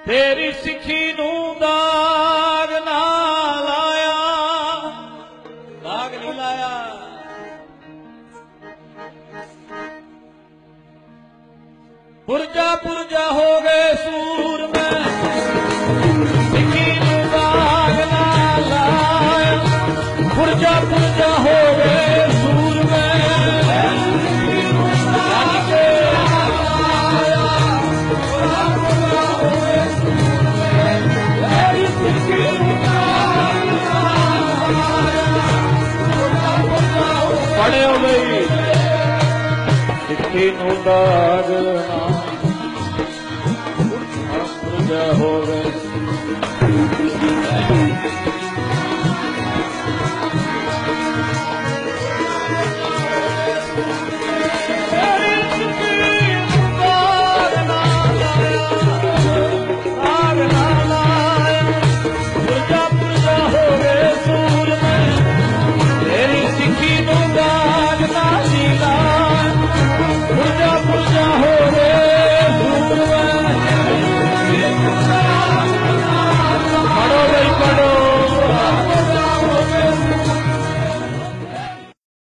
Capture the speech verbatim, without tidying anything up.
तेरी सिखी नू दाग ना लाया, दाग नहीं लाया। पुरजा पुरजा हो गए सूर में, सिखी नू दाग ना लाया। पुरजा पुरजा हो गए सूर में, पड़े हो गई सिक्की नू दाग ना, पुरजा हो गए